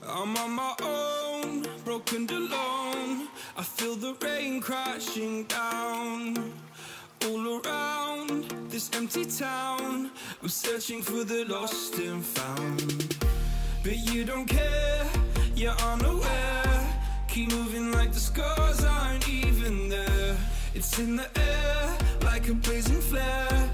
I'm on my own, broken and alone. I feel the rain crashing down all around this empty town. I'm searching for the lost and found, but you don't care, you're unaware. Keep moving like the scars aren't even there. It's in the air like a blazing flare.